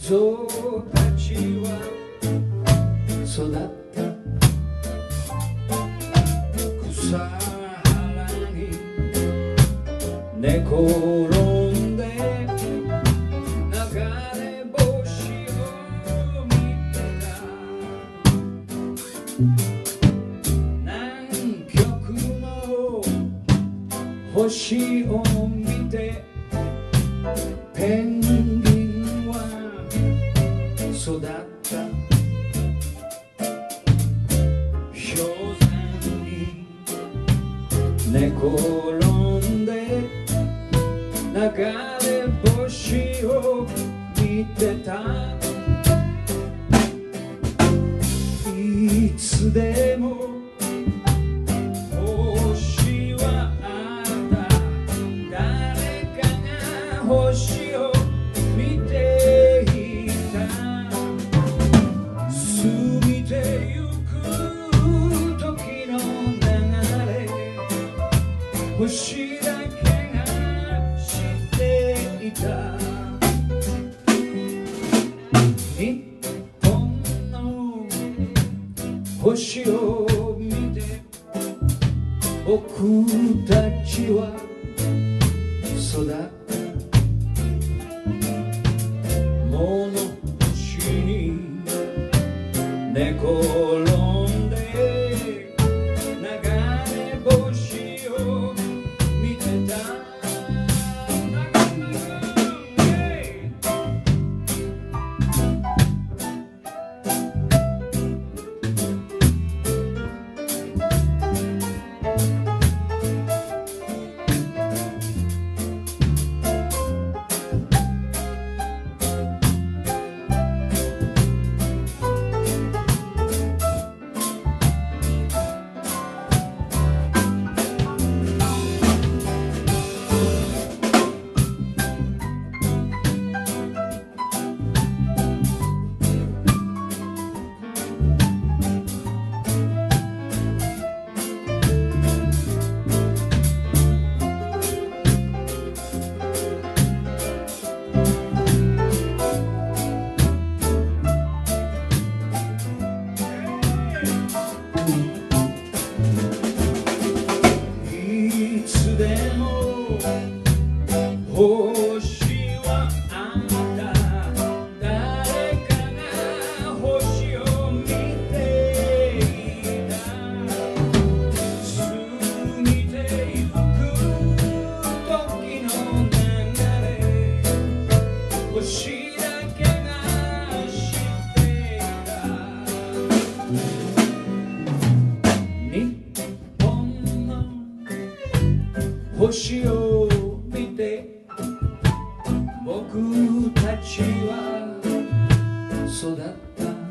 ゾウたちは育った草原に寝転んで流れ星を見てた。南極の星を見てペンギンは育った。氷山に寝転んで流れ星を見てた。いつでも星はあった。誰かが星を見ていた。過ぎてゆく時の流れ、星だけが知っていた。日本の星を見て僕たちは育った。物干しに寝転んで流れ星を見てた。いつでも星はあった。誰かが星を見ていた。過ぎてゆく時の流れ、星だけが知っていた。日本の星を見て僕たちは育った。